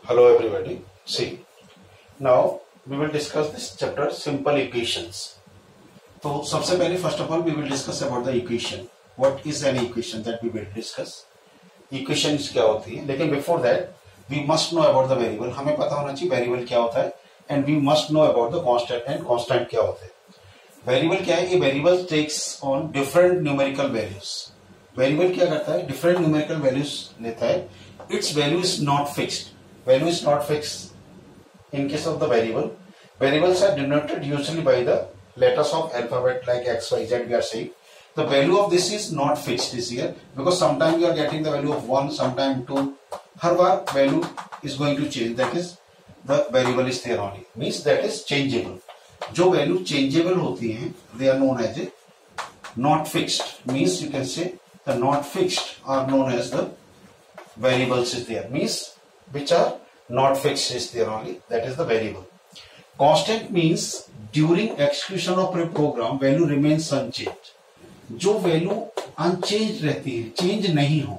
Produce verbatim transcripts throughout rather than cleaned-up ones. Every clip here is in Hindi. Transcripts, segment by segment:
Hello everybody. See, now we will discuss this chapter simple equations. तो सबसे पहले first of all we will discuss about the equation. What is an equation that we will discuss. Equations क्या होती है, लेकिन before that we must know about the variable. हमें पता होना चाहिए variable क्या होता है and we must know about the constant and constant क्या होते हैं. Variable क्या है? ये variable takes on different numerical values. Variable क्या करता है? Different numerical values लेता है. Its value is not fixed. Value is not fixed in case of the variable. Variables are denoted usually by the letters of alphabet like X, Y, Z we are saying. The value of this is not fixed this here because sometimes you are getting the value of one, sometimes two. Her bar value is going to change. That is the variable is there only. Means that is changeable. जो value changeable होती हैं, they are known as a not fixed. Means you can say the not fixed are known as the variables is there. Means which are not fixed is there only, that is the variable. Constant means during execution of a program value remains unchanged. जो value unchanged रहती है, change नहीं हो,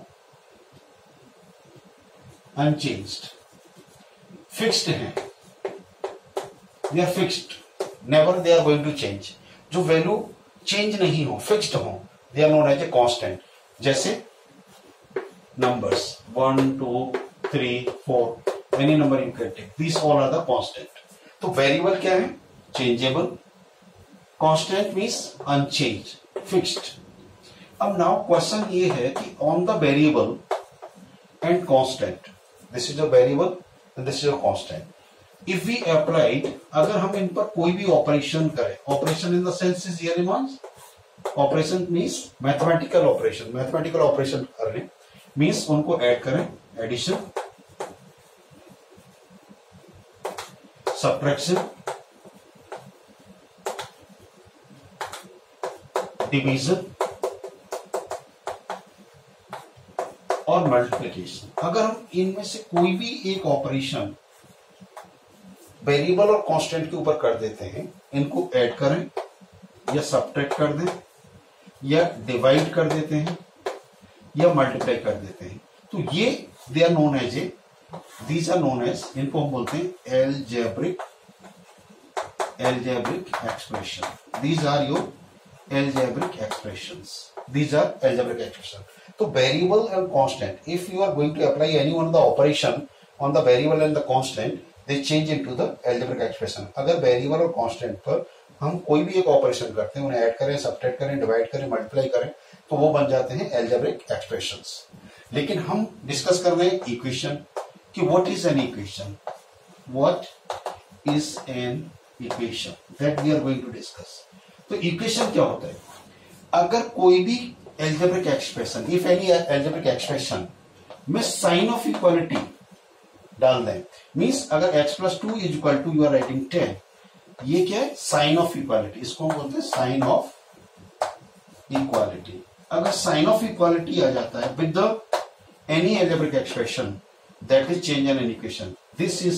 unchanged. Fixed है, they are fixed, never they are going to change. जो value change नहीं हो, fixed हो, they are known as a constant. जैसे numbers one, two, three, four, any number you can take. These all are the constant. तो variable क्या है? Changeable. Constant means unchanged, fixed. अब now question ये है कि on the variable and constant. This is a variable and this is a constant. If we applied, अगर हम इन पर कोई भी operation करें, operation in the sense is here means operation means mathematical operation. Mathematical operation करें means उनको add करें, addition, subtraction, division और मल्टीप्लिकेशन. अगर हम इनमें से कोई भी एक ऑपरेशन वेरिएबल और कांस्टेंट के ऊपर कर देते हैं, इनको ऐड करें या सब्ट्रैक्ट कर दें या डिवाइड कर देते हैं या मल्टीप्लाई कर देते हैं, तो ये they are known as a These are known as, इनको हम बोलते हैं algebraic algebraic expression. These are your algebraic expressions. These are algebraic expression. तो variable and constant, if you are going to apply any one of the operation on the variable and the constant, they change into the algebraic expression. अगर variable और constant पर हम कोई भी एक ऑपरेशन करते हैं, उन्हें ऐड करें, सब्ट्रैक्ट करें, डिवाइड करें, मल्टीप्लाई करें, तो वो बन जाते हैं algebraic expressions. लेकिन हम डिस्कस कर रहे हैं इक्वेशन कि what is an equation? What is an equation? That we are going to discuss. तो equation क्या होता है? अगर कोई भी algebraic expression, if any algebraic expression में sign of equality डाल दें, means अगर x plus two is equal to you are writing ten, ये क्या है? Sign of equality. इसको हम बोलते हैं sign of equality. अगर sign of equality आ जाता है with the any algebraic expression, that is change in an equation. This is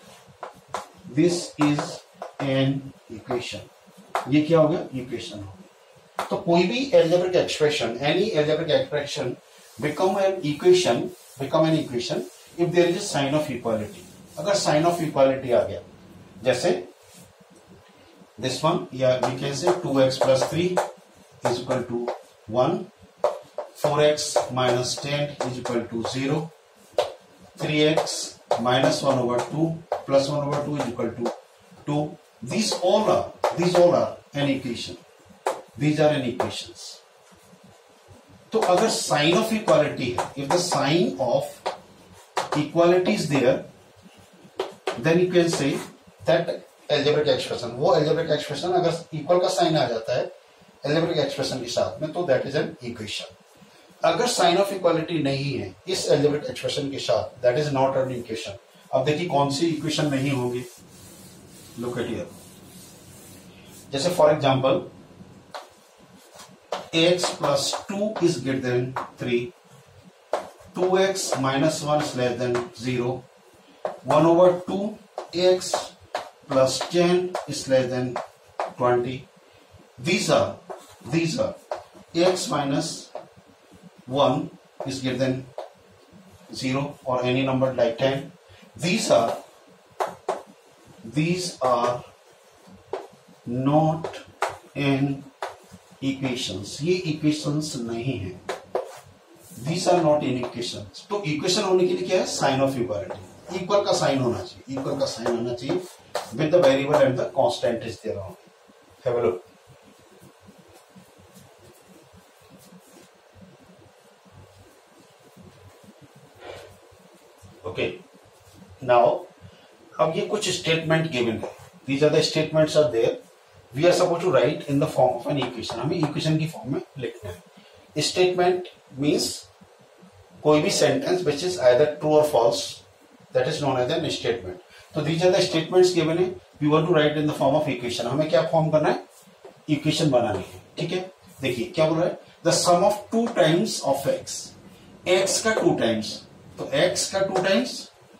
this is an equation. ये क्या हो गया? Equation हो गया. तो कोई भी algebraic expression, any algebraic expression become an equation, become an equation if there is a sign of equality. अगर sign of equality आ गया, जैसे this one, या we can say two x plus three is equal to one, four x minus ten is equal to zero. three x minus one over two plus one over two is equal to two. These all are, these all are an equation. These are an equations. तो अगर sign of equality है, if the sign of equality is there, then you can say that algebraic expression, वो algebraic expression अगर equal का sign आ जाता है algebraic expression के साथ में, तो that is an equation. अगर साइन ऑफ इक्वालिटी नहीं है इस एल्जेब्रिक एक्सप्रेशन के साथ, that is not an equation. अब देखिए कौन सी इक्वेशन नहीं होगी. Look at here. जैसे for example x plus two is greater than three, two x minus one is less than zero, one over two x plus ten is less than twenty. These are these are x minus one is greater than zero or any number like ten, these are these are not in equations, ये equations नहीं है, these are not in equations। तो equation होने के लिए क्या है, साइन ऑफ इक्वालिटी, इक्वल का साइन होना चाहिए, इक्वल का साइन होना चाहिए with the variable and the constant is there only। Have a look। Okay, now अब ये कुछ स्टेटमेंट गिवन है, these are the statements are there, we are supposed to write in the form of an equation, हमें इक्वेशन की फॉर्म में लिखना है। स्टेटमेंट मीन्स कोई भी sentence which is either true और false, that is known as an statement. तो these are the statements given है, we want to write in the form of equation, हमें क्या फॉर्म करना है, इक्वेशन बनानी है। ठीक है, देखिए क्या बोल रहा है, the sum of two times of x, x का टू टाइम्स, तो एक्स का two times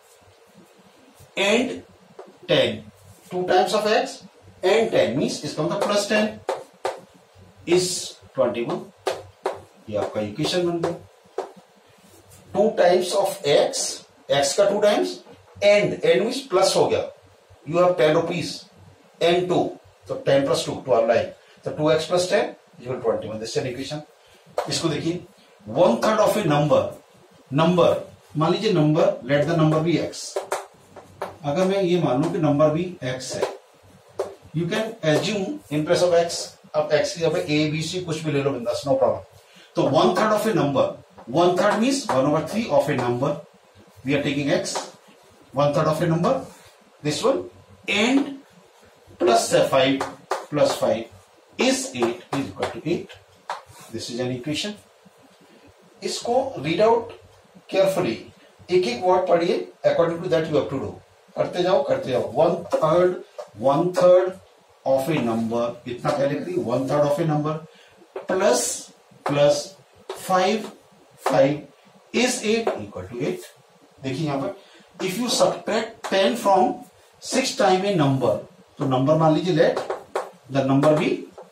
and ten, two times of x and ten means इसका मतलब plus ten is twenty one, ये आपका इक्वेशन बन गया। Two times of x, x का two times and, and means plus हो गया, you have ten rupees and two, तो ten plus two twelve, like तो two x plus ten equal twenty one, this is an equation. इसको देखिए, one third of a number, number मान लीजिए number, let the number be x, अगर मैं ये मान लू कि नंबर भी एक्स है, you can assume in place of x, अब एक्स की जगह ए बी सी कुछ भी ले लो बिंदास, नो प्रॉब्लम। तो one third of a number, one third means one over three of a number, we are taking x, one third of a number, this one, and plus five plus five is eight is equal to eight, this is an equation. इसको रीड आउट केयरफुली, एक एक वर्ड पढ़िए, according to that you have to do, करते जाओ करते जाओ। One third, one third of a number, इतना पहले करिए, one third of a number plus plus five, five is eight equal to eight. देखिए यहां पर, if you subtract ten from six time a number, तो नंबर मान लीजिए, let the number be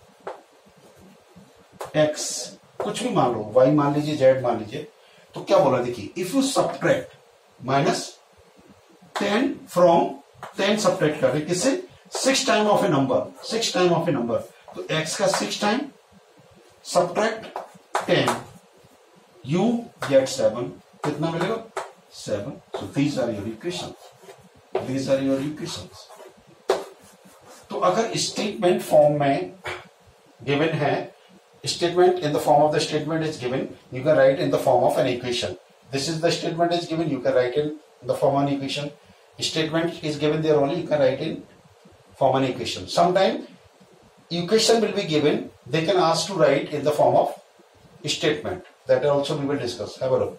x, कुछ भी मान लो, वाई मान लीजिए, जेड मान लीजिए, तो क्या बोला देखिए, if you subtract minus ten from, ten subtract कर रहे किससे, six time of a number, six time of a number, तो एक्स का six time subtract ten, you get seven, कितना मिलेगा, seven. So these are your equation, these are your equation. तो अगर स्टेटमेंट फॉर्म में गिवन है, statement in the form of the statement is given, you can write in the form of an equation. This is the statement is given, you can write in the form of an equation. Statement is given there only, you can write in form of an equation. Sometimes equation will be given, they can ask to write in the form of statement, that also we will discuss. Have a look.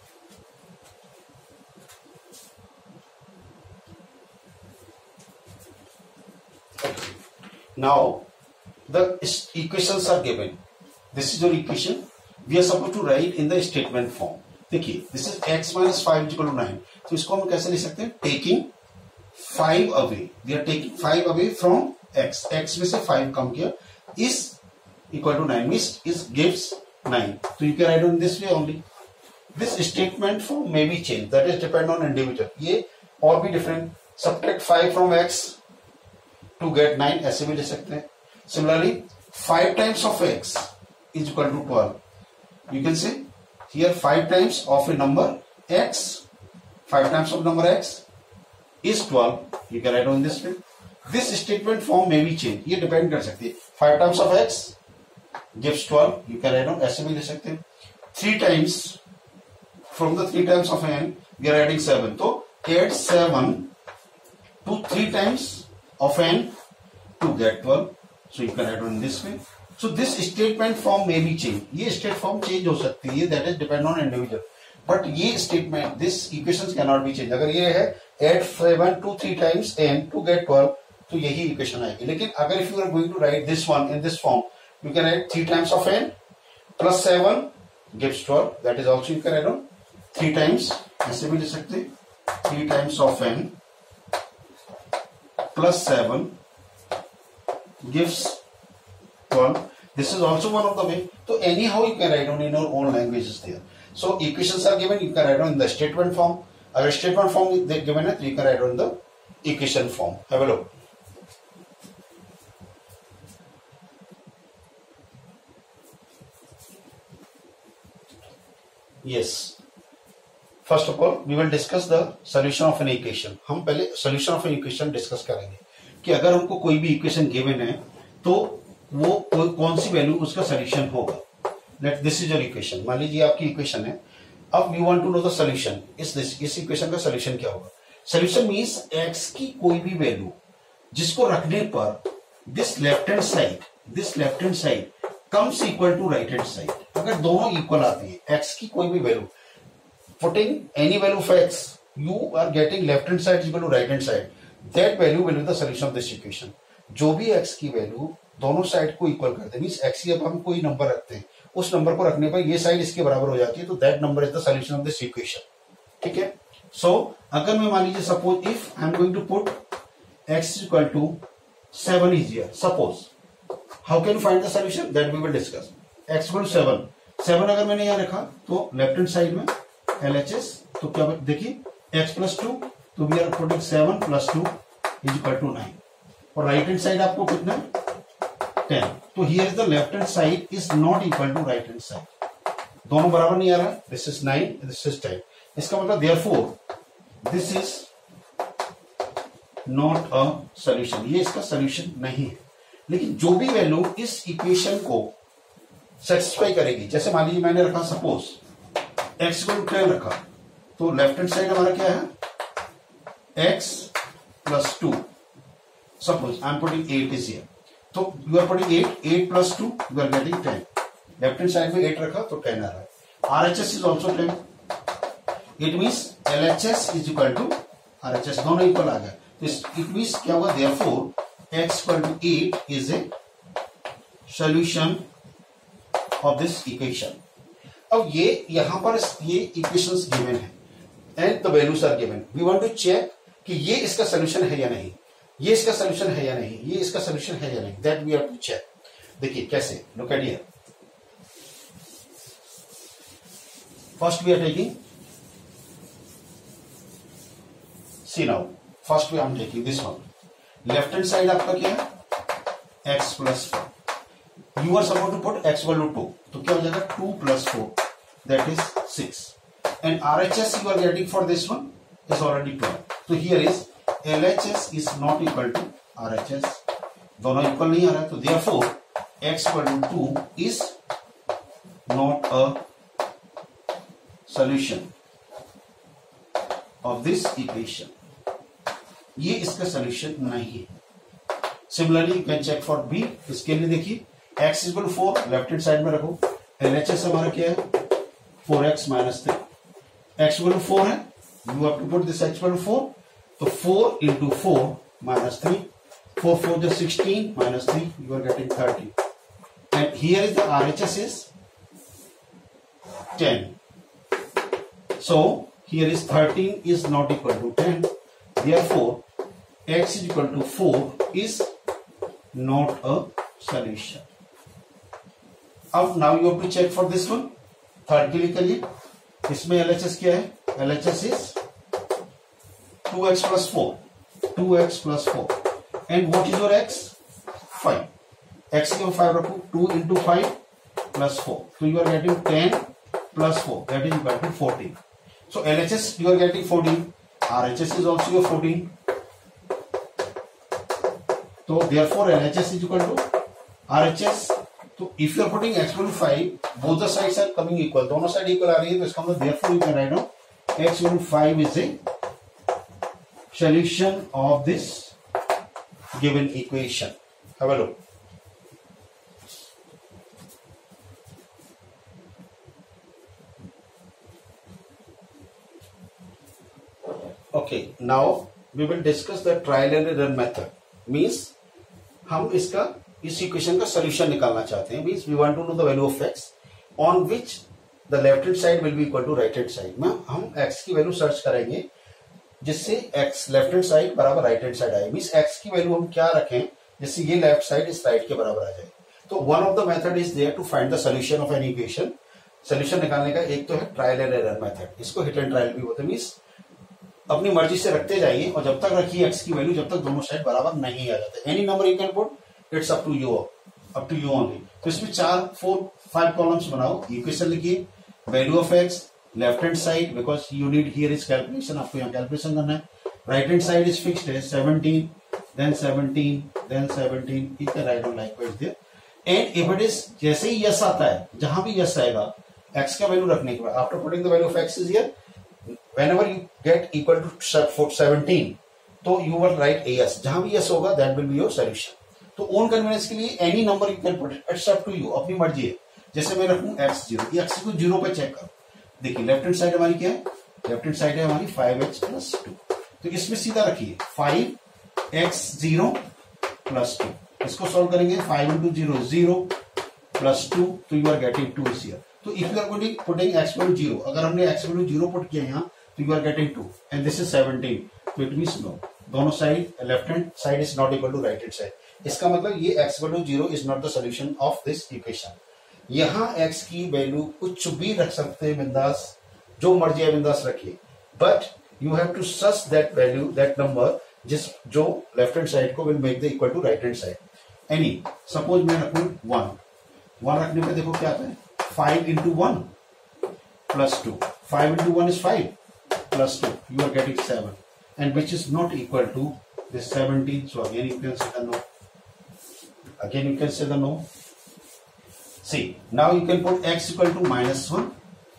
Okay. Now the equations are given. This is your equation. We are supposed to write in the statement form. देखिए, this is x minus five equal to nine. तो इसको हम कैसे लिख सकते हैं? Taking five away. We are taking five away from x. x में से five कम किया, is equal to nine. Means is gives nine. So you can write on this way only. This statement form may be changed. That is depend on individual. ये और भी different. Subtract five from x to get nine. ऐसे भी लिख सकते हैं. Similarly, five times of x is equal to twelve. You can say here five times of a number x, five times of number x is twelve. You can write on this way. This statement form may be changed. ये depend कर सकती है. five times of x gives twelve. You can write on, ऐसे भी लिख सकते हैं. three times from the three times of n we are adding seven. तो add seven to three times of n to get twelve. So you can write on this way. So this statement form may be changed. ये state form change हो सकती है, that is depend on individual. But ये statement, this equations cannot be changed. अगर ये है add seven to three times n to get twelve, तो यही equation आएगी. लेकिन अगर if you are going to write this one in this form, you can write three times of n plus seven gives twelve. That is also you can write on three times. ऐसे भी लिख सकते हैं, three times of n plus seven gives twelve. This is also one of the way. So anyhow you can write on in your own languages there. So equations are given, you can write on in the statement form. अगर स्टेटमेंट फॉर्म गिवन है तो you can write on the equation form. Have a look. Yes. First of all, we will discuss the solution of an equation. हम पहले solution of an equation discuss करेंगे कि अगर हमको कोई भी equation given है तो वो कौन सी वैल्यू उसका solution होगा. Let this is your equation. मान लीजिए आपकी equation है. अब we want to know the solution. इस इस equation का solution क्या होगा? Solution means x की कोई भी वैल्यू जिसको रखने पर this left hand side, this left hand side comes equal to right hand side. अगर दोनों इक्वल आती है x की कोई भी value, putting any value of x, you are getting left hand side is equal to right hand side. That value will be the solution of this equation. जो भी x की वैल्यू दोनों साइड को इक्वल करते हैं, मीन्स x की अब हम कोई नंबर रखते हैं, उस नंबर को रखने पर ये साइड इसके बराबर हो जाती है, तो that number is the solution of this equation. ठीक है. सो अगर मैं मान लीजिए suppose if I am going to put x equal to seven is here, suppose how can find the solution that we will discuss. x equal to seven, seven अगर मैंने यहां रखा तो लेफ्ट हैंड साइड में L H S, तो क्या देखिए x प्लस टू, तो we are putting seven plus two is equal to nine, और राइट हैंड साइड आपको कितना टेन. तो here is the left hand side is not equal to right hand side, दोनों बराबर नहीं आ रहा है. This is nine, this is ten. इसका मतलब therefore this is not a solution, ये इसका सॉल्यूशन नहीं है. लेकिन जो भी वैल्यू इस इक्वेशन को सेटिस्फाई करेगी, जैसे मान लीजिए मैंने रखा सपोज x को टेन रखा, तो लेफ्ट हैंड साइड हमारा क्या है x plus two, suppose I am putting eight is here, तो you are putting eight, eight plus two you are getting ten. Left hand side में एट रखा तो टेन आ रहा है. R H S is also ten, it means L H S is equal to R H S, दोनों इक्वल आ गया. तो इट मीन्स क्या होगा, therefore x equal to eight is a solution of this equation. अब ये यहां पर ये इक्वेशंस गिवन है and the values are given. We want to check कि ये इसका सॉल्यूशन है या नहीं, ये इसका सॉल्यूशन है या नहीं, ये इसका सॉल्यूशन है या नहीं, that we have to check. देखिए कैसे, look at here. First we are taking, see now, first we I am taking this one. Left hand side आपका क्या है x plus four, you are supposed to put x equal to two, तो क्या हो जाएगा two plus four, that is six. and R H S you are getting for this one is already twelve. so here is L H S is not equal to R H S, दोनों इक्वल नहीं आ रहा है, तो therefore x equal to two is not a solution of this equation. ये इसका सॉल्यूशन नहीं है. Similarly you can check for B. इसके लिए देखिए x is equal to four, left hand side में रखो. L H S हमारा क्या है four x minus three, x equal to four है, you have to put this x equal to four, तो four into four minus three, four four जो sixteen minus three, you are getting thirty. And here is the R H S is ten. so here is thirteen is not equal to ten, therefore x is equal to four is not a solution. अब now you have to check for this one. Third के लिए करिए, इसमें L H S क्या है, L H S is two x plus four, two x plus four, and what is your x, five. x के फाइव रखो, two into five plus four, so you are getting ten plus four, that is equal to fourteen. so L H S you are getting fourteen, R H S is also your fourteen. So therefore L H S is equal to R H S. तो if you are putting x equal to five, both the sides are coming equal, दोनों साइड इक्वल आ रही है, तो इसका मतलब therefore you can write down x equal to five is a solution of this given equation. Have a look. Okay, now we will discuss the trial and error method. Means हम इसका इस इक्वेशन का सॉल्यूशन निकालना चाहते हैं. Means we want to know the value of x on which the left hand side will be equal to right hand side. में हम x की वैल्यू सर्च करेंगे जिससे x लेफ्ट हैंड साइड बराबर राइट हैंड साइड आए. मीन्स x की वैल्यू हम क्या रखें जिससे ये लेफ्ट साइड इस राइट के बराबर आ जाए. तो one of the method is there to find the solution of an equation. Solution निकालने का एक तो है ट्रायल एंड एरर मेथड, इसको हिट एंड ट्रायल भी बोलते हैं. मीन्स अपनी मर्जी से रखते जाइए और जब तक रखिए एक्स की वैल्यू जब तक दोनों साइड बराबर नहीं आ जाते। Any number you can put, it's up to you, up to you only. तो इसमें चार फोर फाइव कॉलम्स बनाओ, इक्वेशन लिखिए, value of x, left hand side because you need here is calculation, आपको यहाँ कैलकुलेशन करना है, right hand side is fixed है seventeen, then seventeen, then seventeen, you can write down likewise there. And if it is जैसे ही यस आता है, जहां भी यस आएगा एक्स का वैल्यू रखने के बाद, after putting the value of x is here, whenever you get equal to seventeen, तो you will write yes, जहां भी yes होगा that will be your solution। तो own convenience के लिए any number you can put it, it's up to you, अपनी मर्जी है। जैसे मैं रखूं x जीरो, ये x को जीरो पे चेक करो, देखिए लेफ्ट हैंड साइड हमारी क्या है, लेफ्ट हैंड साइड है हमारी फाइव एक्स प्लस टू, तो इसमें सीधा रखिए five x zero plus two, इसको सॉल्व करेंगे, five into zero zero plus two, तो you are getting two is here. तो if you are going putting x value zero, अगर हमने एक्स वैल्यू जीरो पुट किया यहाँ, तो you are getting two and this is seventeen, तो इट मींस नो, दोनों side left hand side is not equal to right hand side. इसका मतलब ये x value zero is not the solution of this equation. यहाँ एक्स की वैल्यू कुछ भी रख सकते हैं बिंदास, जो मर्जी है बिंदास रखिए, but you have to such that value, that number जिस जो लेफ्ट हैंड साइड को will make the equal to right hand side. Any suppose मैं रखूं वन, वन रखने पे देखो क्या आता है, five into one plus two, five into one is five plus two, you are getting seven, and which is not equal to this seventeen. So again you can say the no. Again you can say the no. See, now you can put x equal to minus one.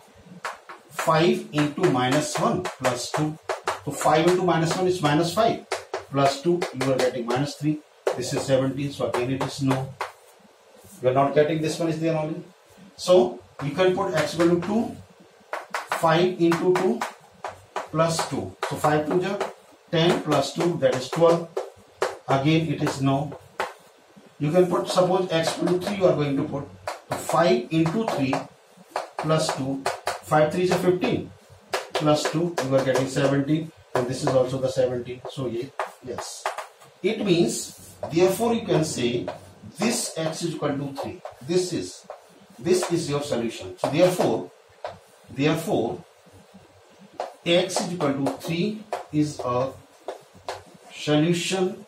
five into minus one plus two. So five into minus one is minus five. Plus two, you are getting minus three. This is seventeen. So again it is no. You are not getting this one is there only. So you can put x equal to two. five into two. Plus two, so five to the ten plus two, that is twelve. Again it is no. You can put, suppose x equal to three, you are going to put five into three plus two, five three is a fifteen plus two, you are getting seventeen, and this is also the seventeen. So yeah, yes, it means therefore you can say this x is equal to three. This is this is your solution. So therefore therefore x is equal to three is a solution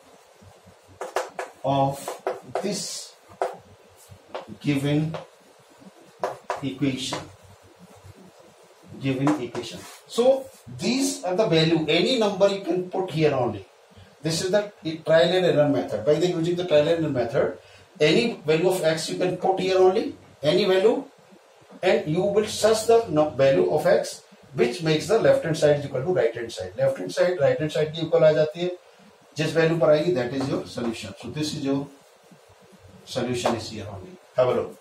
of this given equation. Given equation. So these are the value. Any number you can put here only. This is the trial and error method. By the using the trial and error method, any value of x you can put here only. Any value, and you will search the value of x which makes the left hand side is equal to right hand side. Left hand side right hand side की इक्वल आ जाती है, जिस वैल्यू पर आएगी that is your solution. So this is your solution is here only. Have a look.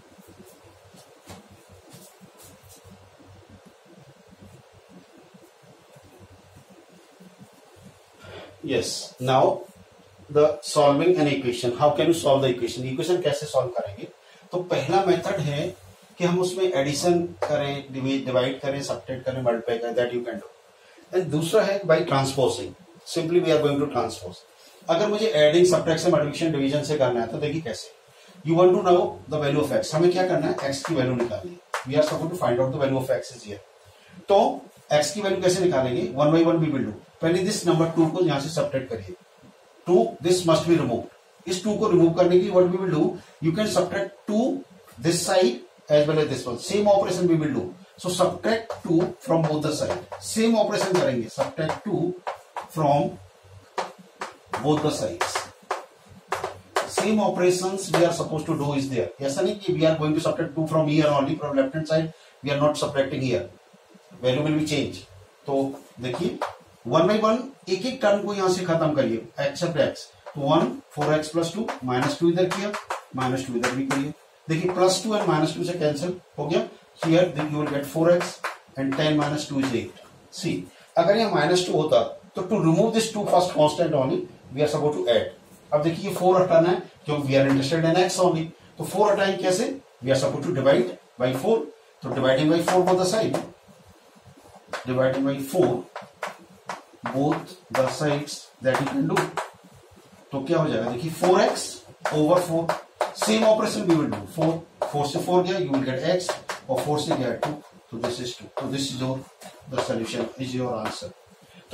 Yes. Now the solving an equation. How can you solve the equation? Equation कैसे solve करेंगे? तो पहला मेथड है कि हम उसमें एडिशन करें, डिवाइड करें, सब्ट्रैक्ट करें, मल्टीप्लाई करें, that you can do. And दूसरा है by transposing, simply we are going to transpose. अगर मुझे एडिंग, सब्ट्रैक्शन, मल्टीप्लिकेशन, डिवीजन से करना है तो देखिए कैसे। You want to know the value of x, हमें क्या करना है, एक्स की वैल्यू निकालनी है। We are suppose to find out the value of x is here. तो एक्स की वैल्यू कैसे निकालेंगे, one by one we will do. पहले दिस नंबर टू को यहां से सब्ट्रैक्ट करिए, two this must be remove. इस टू को रिमूव करने की what we will do, you can subtract two this side as well as this one. Same operation we will do. So subtract two from both the side. Same operation करेंगे, subtract two from both the sides. Same operations we are supposed to do is there. ऐसा नहीं कि we are going to subtract two from here only, from left hand side. We are not subtracting here. Value will be changed. तो देखिए one by one एक एक टर्म को यहाँ से खत्म करिए, except x. तो one four x plus two minus two इधर किया, minus two इधर भी करिए। देखिए plus two and minus two से कैंसिल हो गया, here you will get four x and ten minus two is eight. See अगर ये माइनस टू होता तो to remove this two first constant only we are suppose to add. अब देखिए फोर हटाना है क्योंकि we are interested in x only, तो फोर हटाएं कैसे, we are suppose to divide by four. तो dividing by four both the side, dividing by four both the sides that you can do. तो क्या हो जाएगा, देखिए four x over four, same operation we will do. Four four से फोर गया, यू विल गेट एक्स, और फोर से गया टू, तो दिस इज टू। तो this is your the solution, is your answer. तो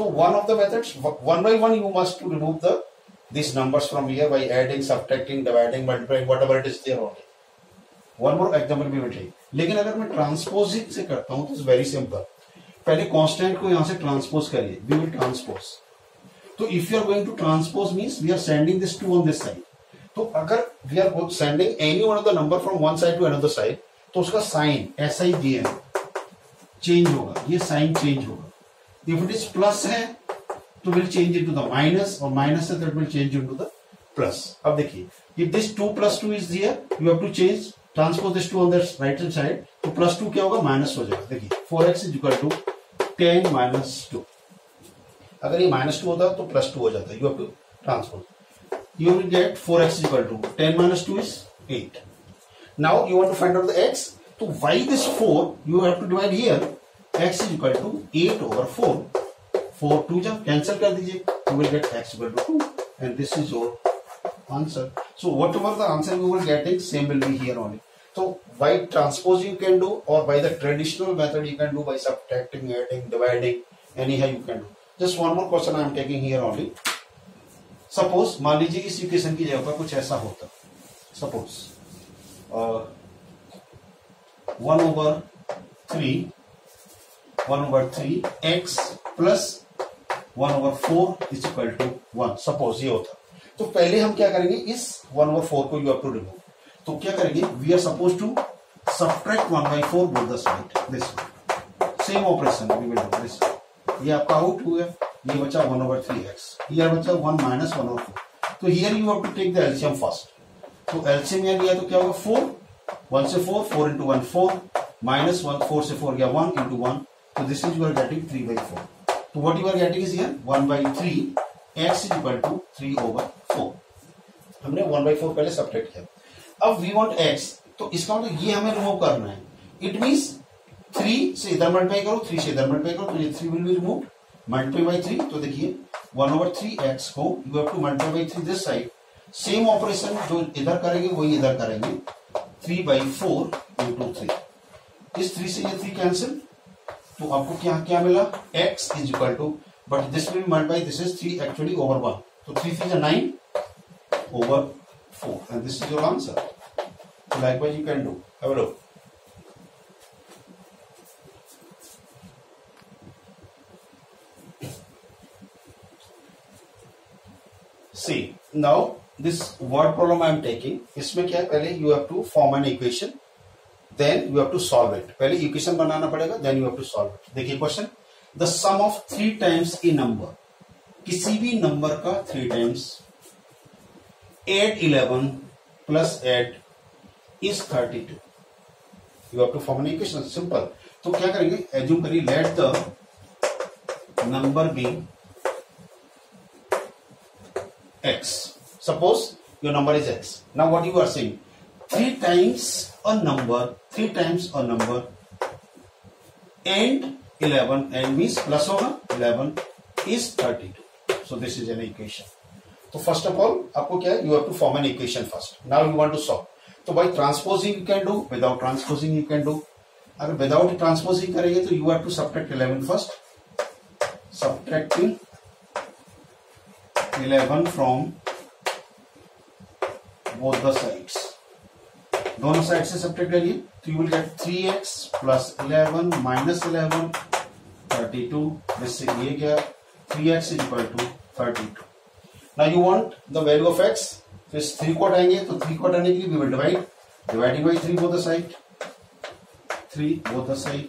So one of the methods, one by one, you must to remove the these numbers from here by adding, subtracting, dividing, multiplying, whatever it is there only. One more example भी बैठे. लेकिन अगर मैं ट्रांसपोजिंग से करता हूँ तो इट्स वेरी सिंपल. पहले कांस्टेंट को यहाँ से ट्रांसपोज करिए. We will transpose. तो if you are going to transpose means we are sending this two on this side. तो अगर we are sending any one of the number from one side to another side तो उसका sign S I G N change होगा. ये साइन चेंज होगा. इफ इट इज प्लस है तो will change into the minus और माइनस से that will change into the plus. अब देखिए if this two plus two is here you have to change transpose this two on the right hand side. तो प्लस टू क्या होगा माइनस हो जाएगा. देखिए four x is equal to ten minus two. अगर ये माइनस टू होता तो प्लस टू हो जाता. You have to transpose. You will get four x is equal to ten minus two is eight. Now you want to find out the x. So why this four? You have to divide here. X is equal to eight over four. four two जब cancel कर दीजिए. You will get x equal to two. And this is your answer. So whatever the answer you will getting, same will be here only. So by transpose you can do, or by the traditional method you can do by subtracting, adding, dividing. Anyhow you can do. Just one more question I am taking here only. Suppose मान लीजिए इस इक्वेशन की जगह पर कुछ ऐसा होता. Suppose one over three one over three x plus one over four is equal to one. Suppose ये होता. तो पहले हम क्या करेंगे, इस वन ओवर फोर को यू हैव टू रिमूव. तो क्या करेंगे, we are suppose to subtract one by four both the side. This same operation we will do. This ये आपका आउट हुआ. ये बचा वन ओवर थ्री एक्स. ये बचा one minus one over four. तो here you have to take the LCM first. तो एलसीएम यहाँ लिया तो क्या होगा, फोर. वन से four, four into one four, minus one, four से फोर गया वन इंटू वन. तो this is you are getting three by four. तो what you are getting is here one by three x is equal to three over four. हमने वन बाई फोर पहले सब्ट्रैक्ट किया. अब वी वांट एक्स. तो इसका मतलब ये हमें रिमूव करना है. इट मीन्स थ्री से इधर मल्टीप्लाई करो, थ्री से इधर मल्टीप्लाई करो, तो ये three will be removed. Multiply by three. तो देखिए वन ओवर थ्री एक्स को you have to multiply by three this side. Same operation जो इधर करेंगे वही इधर करेंगे. Three by four into three. इस थ्री से ये थ्री कैंसिल. तो आपको क्या क्या मिला, x is equal to, but this will multiply this is three actually over one. तो three three nine over four. And this is your answer. Likewise you can do. Have a look. See, now this word problem I am taking. इसमें क्या है, पहले you have to form an equation, then you have to solve it. पहले equation बनाना पड़ेगा, then you have to solve it. देखिए question, the sum of three times a number, किसी भी नंबर का three times eight eleven plus eight is thirty two. You have to form an equation. Simple. तो क्या करेंगे, assume करिए let the number be x. Suppose your number is x. Now what you are saying, three times a number, three times a number and eleven, and means plus होगा eleven is thirty-two. So this is an equation. So first of all आपको क्या है, you have to form an equation first. Now you want to solve. So by transposing you can do, without transposing you can do. अगर without transposing करेंगे तो you have to subtract eleven first. Subtracting eleven from both the sides. दोनों साइड से सब्ट्रैक्ट करिए. तो you will get three x plus eleven minus eleven thirty two. जिससे ये क्या, three x is equal to thirty two. Now you want the value of x. तो इस थ्री को हटाएंगे. तो थ्री को हटाने के लिए we will divide. Dividing by three both the side. Three both the side.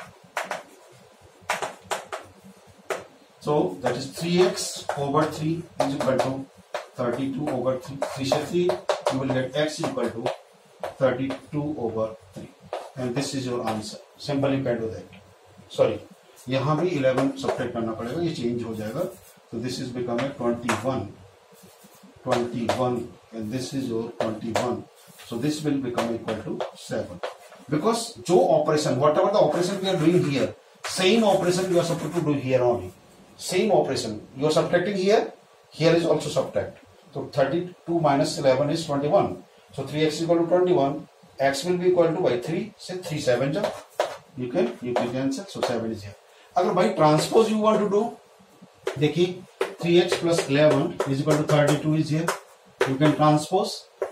So that is three x over three is equal to thirty-two over three. three से three, you will get x equal to thirty-two over three. And this is your answer. Simple you can do that. Sorry, यहाँ भी eleven subtract करना पड़ेगा, ये change हो जाएगा. So this is become a twenty-one. twenty-one and this is your twenty-one. So this will become equal to seven. Because जो operation, whatever the operation we are doing here, same operation you are supposed to do here only. Same operation. You are subtracting here. Here is also subtract. So thirty-two minus eleven is twenty-one. So three x is equal to twenty-one. X will be equal to by three. Say three seven jump. You can you can cancel. So seven is here. अगर by transpose you want to do, देखिए three x plus eleven is equal to thirty-two is here. You can transpose.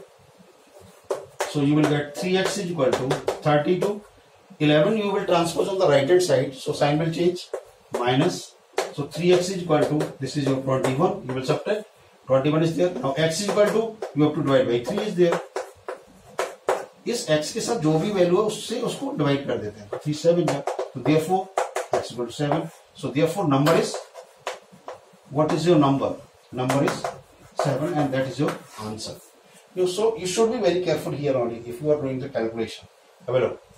So you will get three x is equal to thirty-two. eleven you will transpose on the right hand side. So sign will change. Minus. So three x is equal to, this is your twenty-one. You will subtract. twenty-one is there. Now x is equal to, you have to divide by three is there. इस x के साथ जो भी वैल्यू है उससे उसको डिवाइड कर देते हैं. three seven है. So therefore x is equal to seven. So therefore number is, what is your number? Number is seven, and that is your answer. You, so you should be very careful here only if you are doing the calculation. Have a look.